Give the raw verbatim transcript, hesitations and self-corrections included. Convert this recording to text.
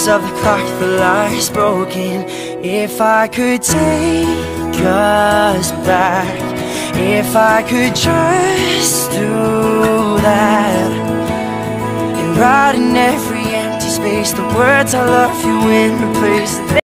of the clock, the lies broken. If I could take us back, if I could just do that, and write in every empty space the words I love you in replace.